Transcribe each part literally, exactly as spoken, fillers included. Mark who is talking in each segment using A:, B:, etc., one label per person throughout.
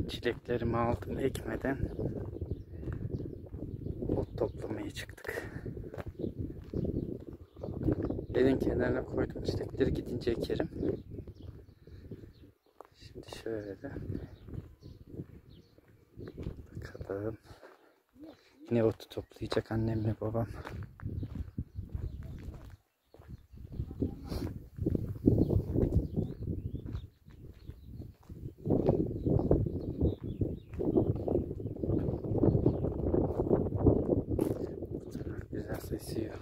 A: Çileklerimi aldım ekmeden. Ot toplamaya çıktık. Elin kenarına koydum. Çilekleri gidince ekerim. Şimdi şöyle bakalım. Yine otu toplayacak annemle babam. Güzel sesiyor.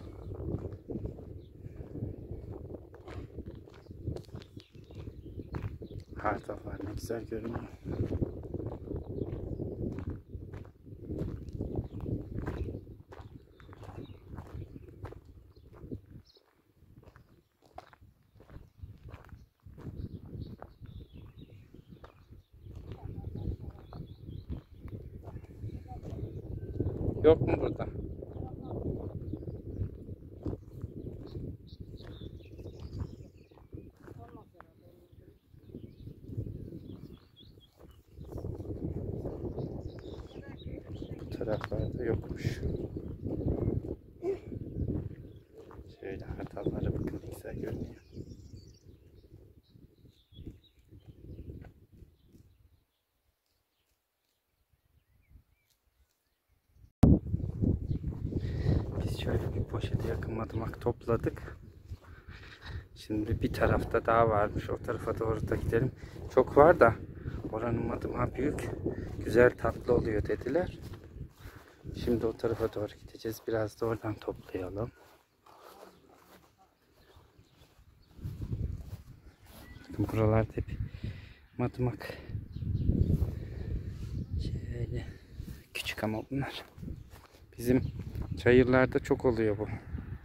A: Hardallar ne güzel görünüyor. Yok mu burada? Bu taraflarda yokmuş. Şöyle hardallara bakın ne güzel görünüyor. Biz şöyle bir poşete yakın madımak topladık. Şimdi bir tarafta daha varmış. O tarafa doğru da gidelim. Çok var da oranın madımağı büyük. Güzel tatlı oluyor dediler. Şimdi o tarafa doğru gideceğiz. Biraz da oradan toplayalım. Bakın buralarda hep madımak. Şöyle küçük ama bunlar. Bizim çayırlarda çok oluyor bu.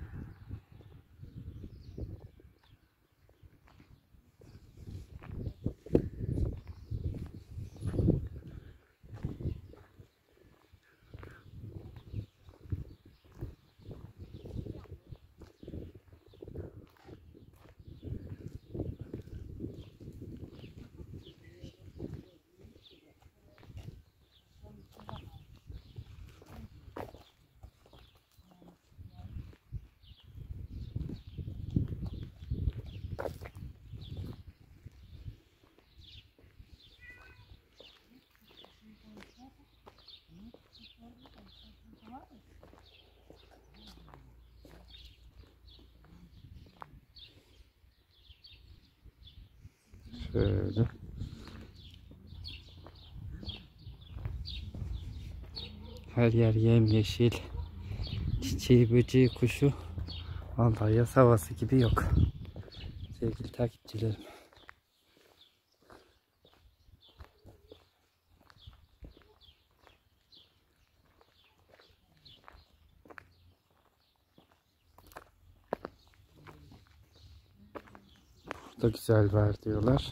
A: Şöyle. Her yer yemyeşil. Çiçeği, böceği, kuşu. Vallahi yaz havası gibi yok. Sevgili takipçilerim. Burada güzel var diyorlar.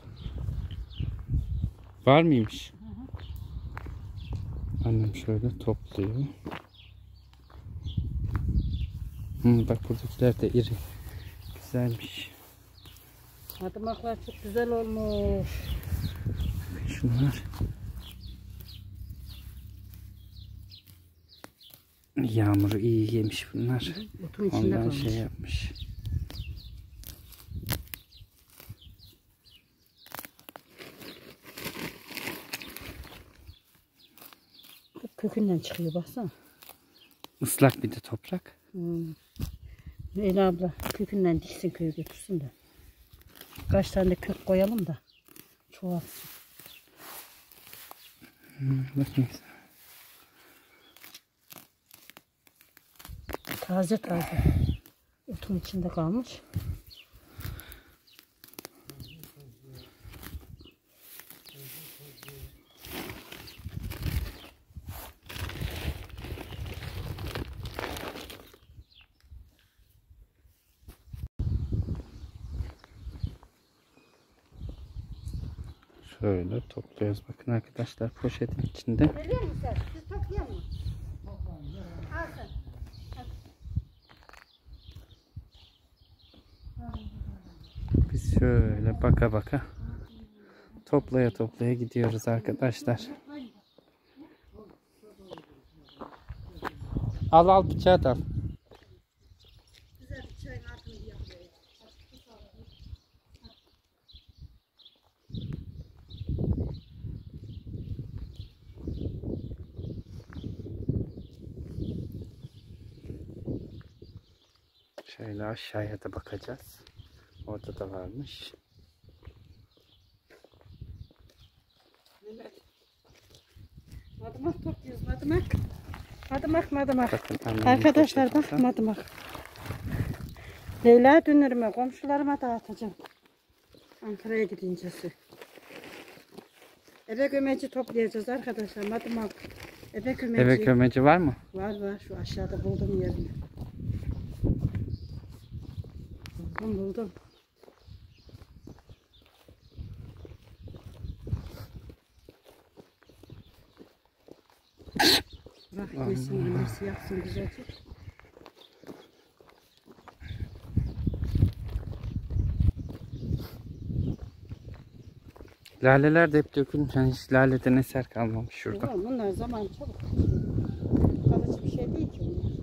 A: Var mıymış? Hı hı. Annem şöyle topluyor. Hı, bak buradakiler de iri. Güzelmiş.
B: Madımaklar çok güzel olmuş.
A: Şunlar. Yağmuru iyi yemiş bunlar.
B: Otun içinde
A: ondan
B: kalmış.
A: Şey yapmış.
B: Kökünden çıkıyor baksana.
A: Islak bir de toprak.
B: Hmm. Leyla abla kökünden diksin, köye götürsün de. Kaç tane de kök koyalım da çoğalsın.
A: Hmm, bakayım.
B: Taze taze. Otun içinde kalmış.
A: Şöyle topluyoruz. Bakın arkadaşlar poşetin içinde.
B: Geliyor musun sen? Siz toplayalım mı? Alsın.
A: Biz şöyle baka baka Toplaya toplaya gidiyoruz arkadaşlar. Al al bıçağı da al.
B: Güzel bir çayın altını yapıyor.
A: Şöyle aşağıya da bakacağız. Orada da varmış.
B: Madımak topluyoruz, madımak. Madımak, madımak.
A: Bakın, annemin
B: Arkadaşlar bak,
A: poşetinde.
B: madımak. Leyla dönürüme, komşularıma dağıtacağım. Ankara'ya gidince. Ebe gömeci toplayacağız arkadaşlar, madımak. Ebe gömeci.
A: Eve kömeci var mı?
B: Var var, şu aşağıda buldum yerini. Buldum buldum. Bırak yesin, annesi yapsın güzelce.
A: Laleler de hep dökülmüş. Yani hiç laleden eser kalmamış şurada.
B: Tamam, bunlar zaman çabuk. Kalıcı bir şey değil ki bunlar.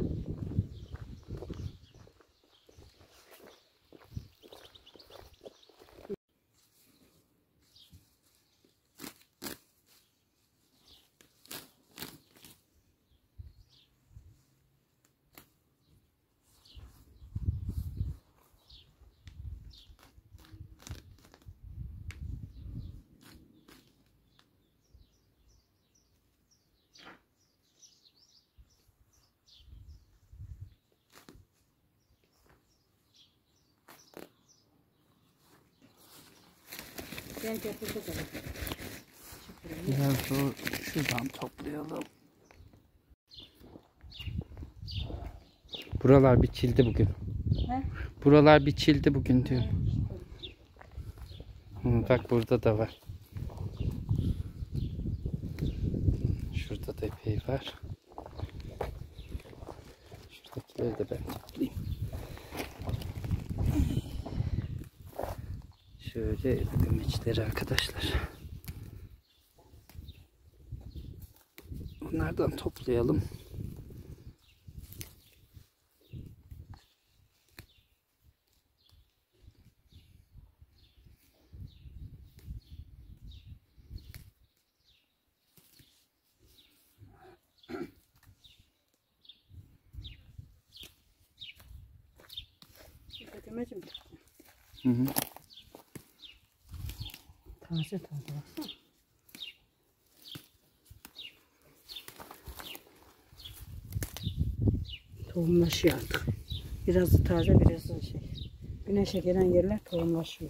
B: Ben getirdim sana.
A: Biraz zor. Şuradan toplayalım. Buralar biçildi bugün.
B: He?
A: Buralar biçildi bugün diyor. Hı, bak burada da var. Şurada da epey var. Şuradakileri de ben toplayayım. Şöyle gömeçleri arkadaşlar. Bunlardan toplayalım.
B: Gömecim.
A: Hı hı.
B: Taze taze baksana. Tohumlaşıyor artık. Biraz taze, biraz da şey. Güneşe gelen yerler tohumlaşıyor.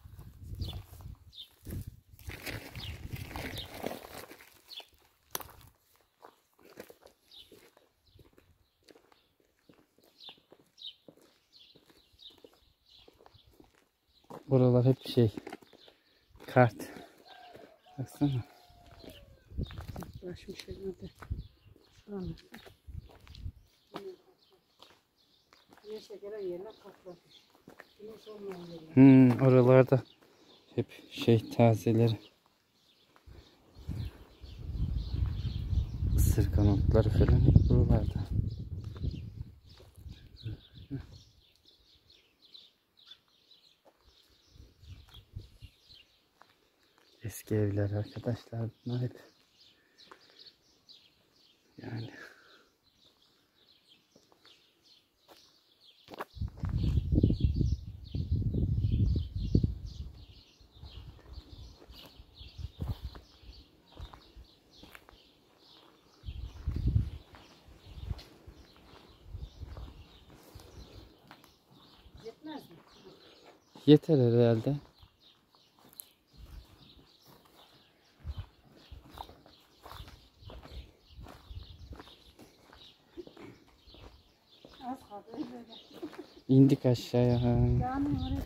A: Buralar hep şey. Kart. Baksana.
B: Ulaşmış herhalde. Şu an. Güneşe gelen yerler patlamış. Güneş olmayan yerler.
A: Hmm, oralarda hep şey tazeleri. Isırgan otları falan hep buralarda. Eski evler arkadaşlar bunlar hep. Yani
B: Yetmez mi?
A: yeter herhalde.
B: Az kaldı böyle.
A: İndik aşağıya.
B: Yani oraya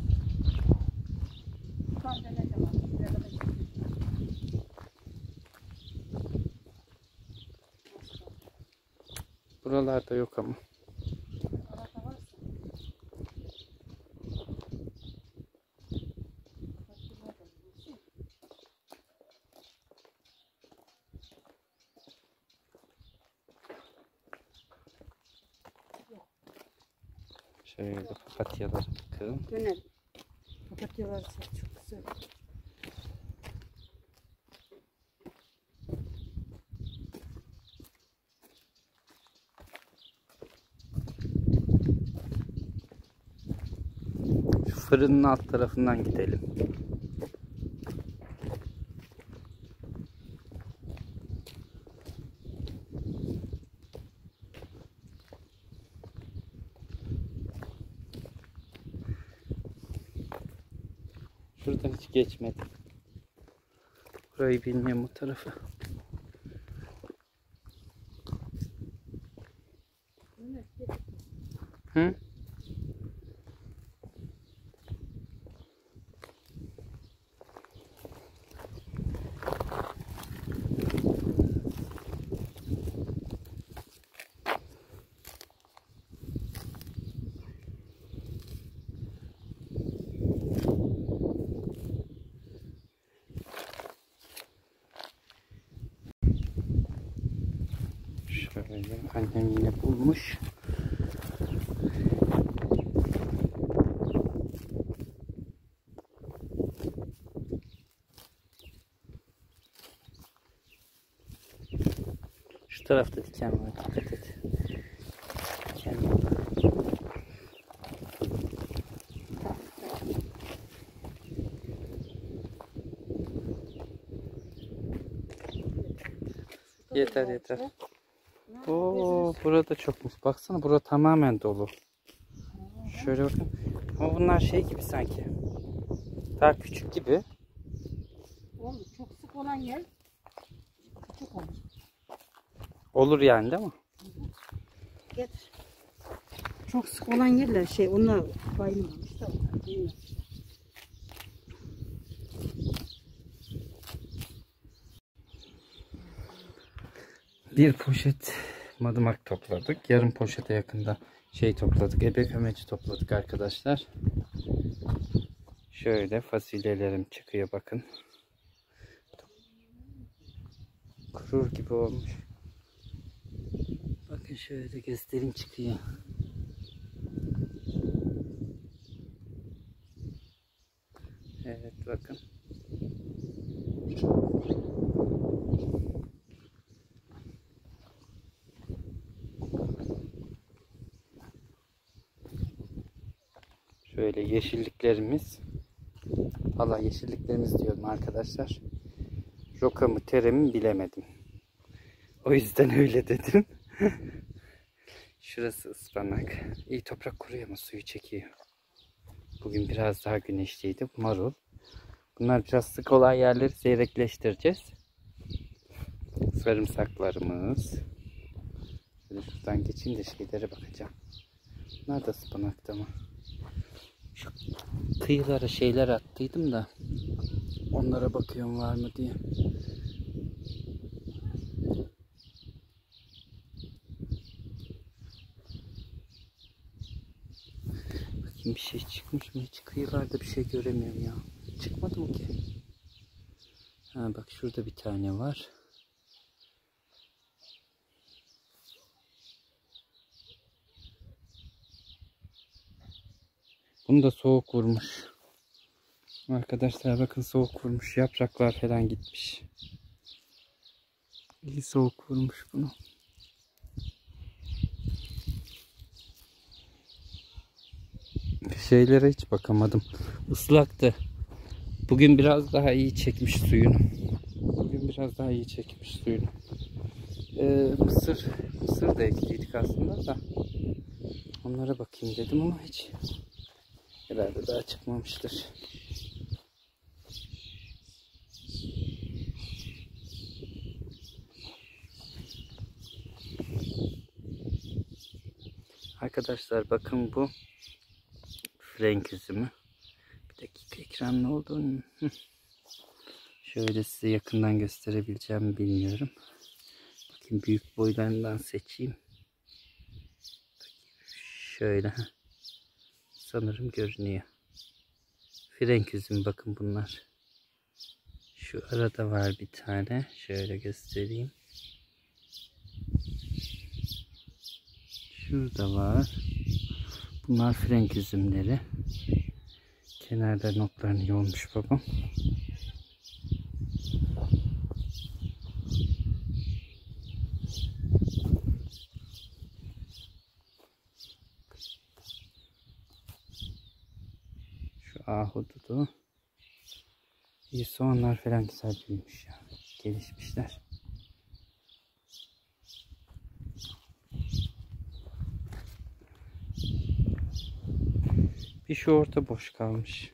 B: tutan deneyeceğim artık. Buraya kadar gideyim.
A: Buralarda yok ama.
B: Arada varsa. Bak, şurada da bir şey.
A: Şöyle papatyalara bakın.
B: Döner. Papatyalar çok güzel.
A: Şu fırının alt tarafından gidelim. Şuradan hiç geçmedim. Burayı bilmiyorum, o tarafı. Hı? Şöyle annem yine bulmuş. Şu tarafta diken var, dikkat et. Diken var. Yeter yeter. Oo, burada çokmuş. Baksana, burada tamamen dolu. Şöyle bakın. Ama bunlar şey gibi sanki. Daha küçük gibi.
B: Oğlum çok sık olan yer küçük olur.
A: Olur yani, değil mi?
B: Getir. Çok sık olan yerler şey onlar bayılmamış da bilmiyorum.
A: Bir poşet madımak topladık. Yarım poşete yakında şey topladık. Ebe kömeci topladık arkadaşlar. Şöyle fasulyelerim çıkıyor, bakın. Kurur gibi olmuş. Bakın şöyle göstereyim, çıkıyor. Evet bakın. Şöyle yeşilliklerimiz. Valla yeşilliklerimiz diyorum arkadaşlar. Roka mı tere mi bilemedim. O yüzden öyle dedim. Şurası ıspanak. İyi, toprak kuruyor ama suyu çekiyor. Bugün biraz daha güneşliydi. Marul. Bunlar biraz sık olan yerleri seyrekleştireceğiz. Sarımsaklarımız. Şöyle şuradan geçeyim de şeylere bakacağım. Bunlar da ıspanakta mı? Şu kıyılara şeyler attıydım da onlara bakıyorum var mı diye. Bakayım bir şey çıkmış mı? Hiç kıyılarda bir şey göremiyorum ya. Çıkmadı mı ki? Ha bak, şurada bir tane var. Bunu da soğuk vurmuş. Arkadaşlar bakın, soğuk vurmuş. Yapraklar falan gitmiş. İyi soğuk vurmuş bunu. Şeylere hiç bakamadım. Islaktı. Bugün biraz daha iyi çekmiş suyunu. Bugün biraz daha iyi çekmiş suyunu. Ee, mısır, mısır da ekliydik aslında da. Onlara bakayım dedim ama hiç. Herhalde daha çıkmamıştır. Arkadaşlar bakın, bu frenk üzümü. Bir dakika, ekran ne olduğunu şöyle size yakından gösterebileceğimi bilmiyorum. Bakayım, büyük boylarından seçeyim. Şöyle. Sanırım görünüyor. Frenk üzümü, bakın bunlar. Şu arada var bir tane. Şöyle göstereyim. Şurada var. Bunlar frenk üzümleri. Kenarda notlarını yolmuş babam. Şu ahududu. İyi, soğanlar falan güzel büyümüş ya. Gelişmişler. Bir şu orta boş kalmış.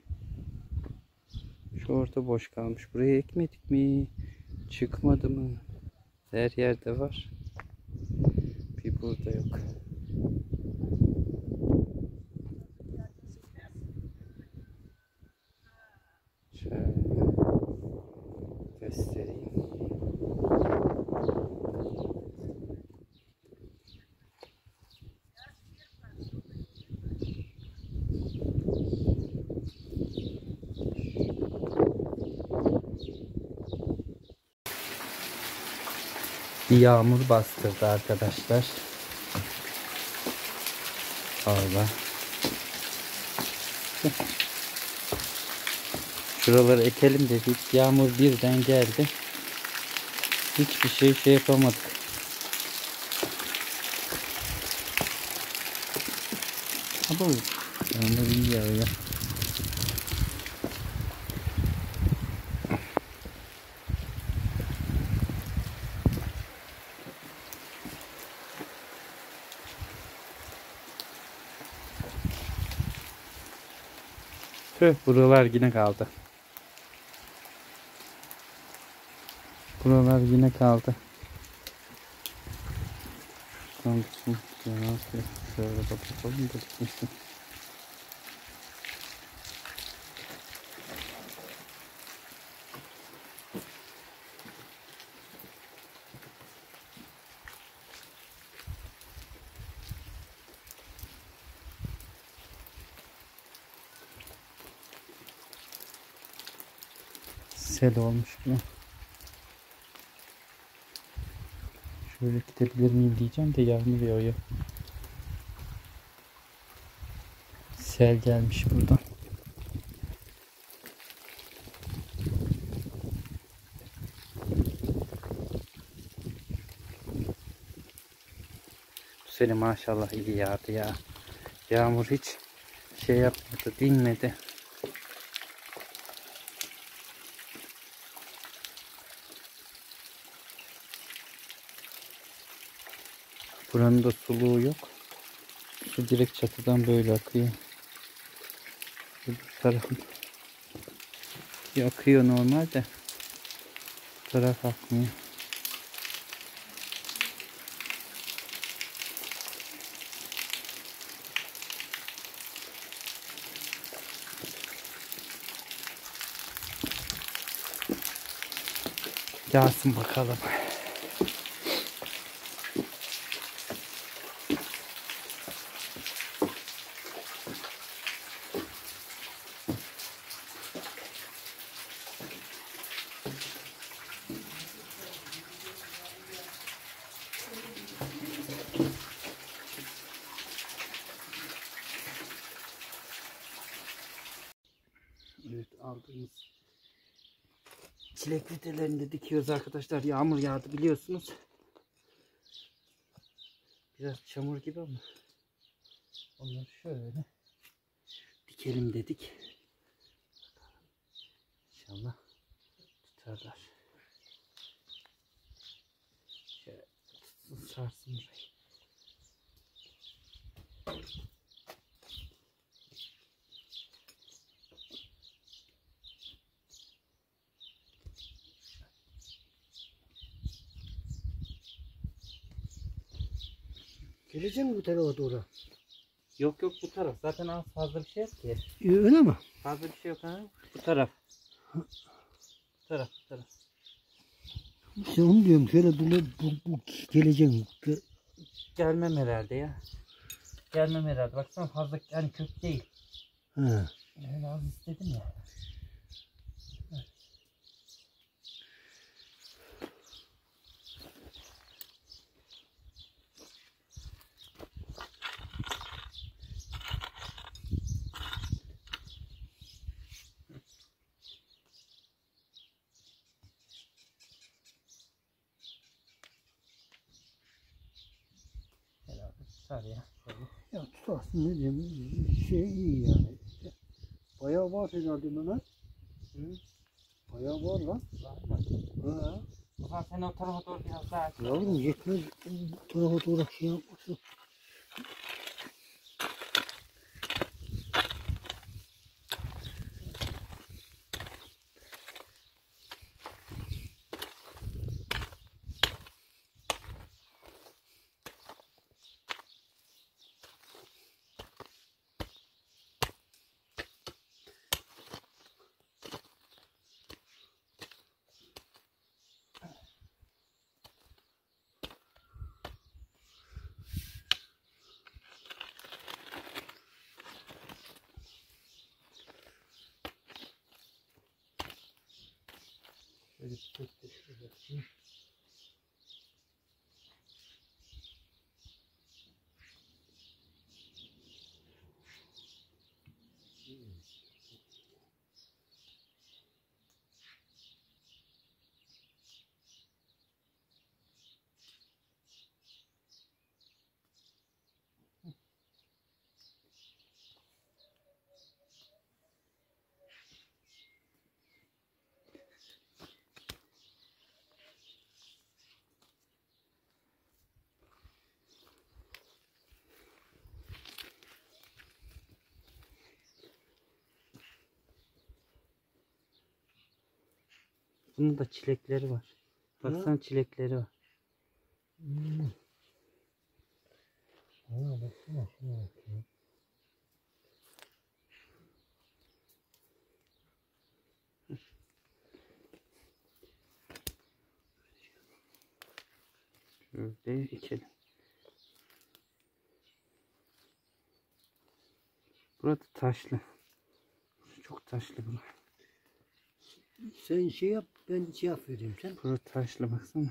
A: Şu orta boş kalmış. Buraya ekmedik mi? Çıkmadı mı? Her yerde var. Bir burada yok. Şöyle göstereyim. Bir yağmur bastırdı arkadaşlar. Allah. Şuraları ekelim dedik. Yağmur birden geldi. Hiçbir şey şey yapamadık. Ama yağmur iyi yağıyor. Tüh, buralar yine kaldı. Buralar yine kaldı. Şuradan şöyle bakalım da gitmişsin. Sel olmuş bu. Şöyle gidebilir miyim diyeceğim de yağmur yağıyor. Sel gelmiş buradan. Bu sene maşallah iyi yağdı ya. Yağmur hiç şey yapmadı, dinmedi. Buranın da suluğu yok. Su direkt çatıdan böyle akıyor. Bu tarafın bir akıyor normalde. Bu taraf akmıyor. Yağsın bakalım. Evet, aldığımız çilek fidelerini de dikiyoruz arkadaşlar. Yağmur yağdı biliyorsunuz. Biraz çamur gibi ama onları şöyle dikelim dedik. İnşallah tutarlar. Şöyle tutsun, sarsın burayı.
B: Gelecek mi bu tarafa doğru?
A: Yok yok, bu taraf. Zaten az fazla bir şey yok ki.
B: Ee, öyle mi?
A: Fazla bir şey yok ha. Bu taraf. Bu taraf, bu taraf.
B: İşte onu diyorum. Şöyle böyle bu, bu geleceğim.
A: Gelmem herhalde ya. Gelmem herhalde. Baksana fazla yani kök değil.
B: Ha.
A: Öyle az istedim ya. Tutar ya. Şöyle.
C: Ya tutarsın ne diyeyim, şey iyi yani. Bayağı var herhalde Mehmet.
A: Hı?
C: Bayağı var lan.
A: Var mı?
C: Ha.
A: O zaman sen o tarafa doğru biraz daha aç.
C: Yavrum yetmez. Bu tarafa doğru şey yapmasın.
A: Şöyle tutup da şuraya yapayım. Bunun da çilekleri var. Baksana çilekleri var.
C: Hmm. Ha baksana şuna bak ya.
A: Şöyle ekelim. Burada taşlı. Çok taşlı bu.
C: Sen şey yap, ben cevap vereyim sen.
A: Burada taşlı baksana.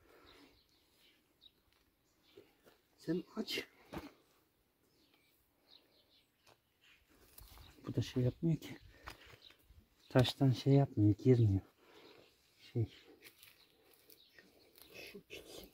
C: Sen aç.
A: Bu da şey yapmıyor ki. Taştan şey yapmıyor, girmiyor. Şey.
C: Şu gitsin.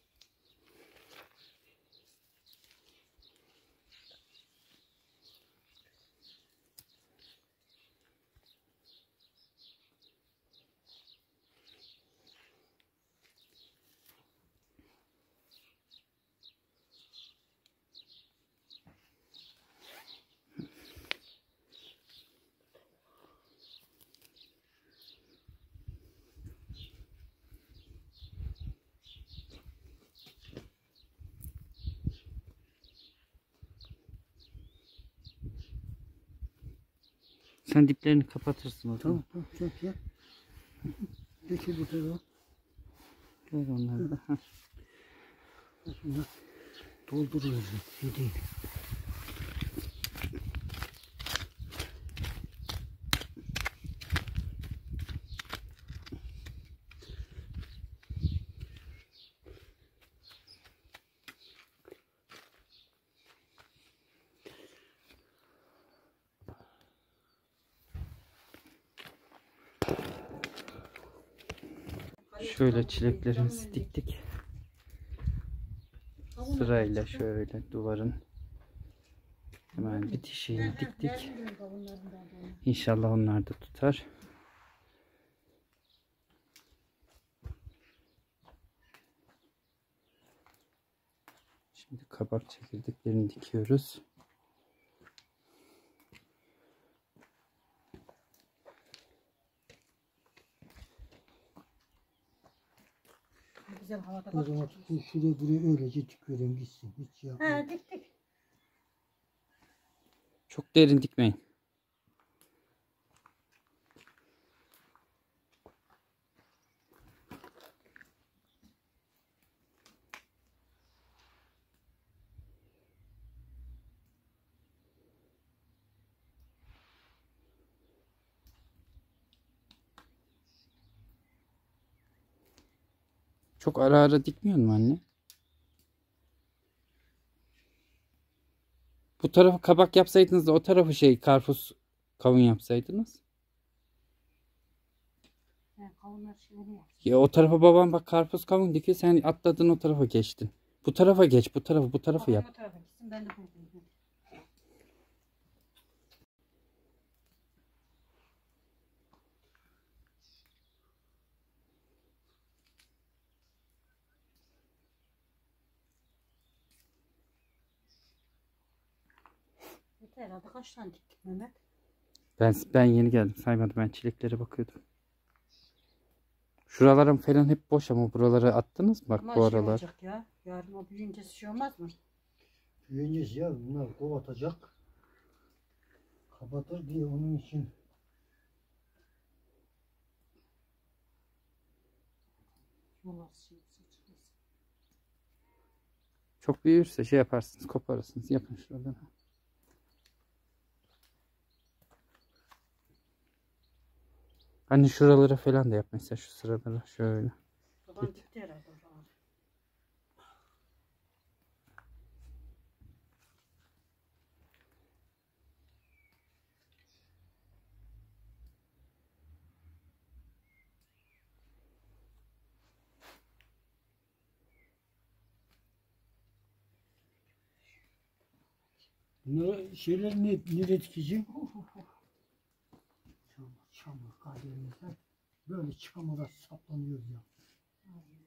A: Sen diplerini kapatırsın o zaman.
C: Tamam tamam çok ya. Peki bu tarafa.
A: Ver onları da. Heh.
C: Şuna dolduruyoruz. Şey değil.
A: Şöyle çileklerimizi diktik. Sırayla şöyle duvarın hemen bitişiğini diktik. İnşallah onlar da tutar. Şimdi kabak çekirdeklerini dikiyoruz.
B: Güzel havada
C: O zaman şuraya buraya öylece tıkıyorum gitsin. Hiç yapma.
B: Ha dik dik.
A: Çok derin dikmeyin. Çok ara ara dikmiyor mu anne? Bu tarafı kabak yapsaydınız da o tarafı şey karpuz kavun yapsaydınız.
B: Ha, kavunlar şöyle yap.
A: Ya o tarafa babam bak karpuz kavun dikiyor, sen atladın o tarafa geçtin. Bu tarafa geç. Bu tarafa bu tarafa yap.
B: Bu tarafa gitsin, ben de buradayım. Yeter herhalde, kaç tane diktik Mehmet?
A: Ben ben yeni geldim. Saymadım. Ben çileklere bakıyordum. Şuralarım falan hep boş ama buraları attınız mı? Bak
B: Ama
A: bu
B: şey
A: aralar.
B: olacak ya. Yarın o büyüyünce şey olmaz mı?
C: Büyüyeceğiz ya, bunlar kovatacak. Kapatır diye onun için.
B: Olmaz şey. Çıkmaz.
A: Çok büyürse şey yaparsınız. Koparırsınız. Yapın şuradan. Hani şuralara falan da yap mesela, şu sıralara şöyle.
B: Baban
A: Git.
B: gitti herhalde o zaman.
C: Bunları şeyler ne, nereye dikeceğim? Çamur, çamur kaderimizden böyle çamura saplanıyoruz ya.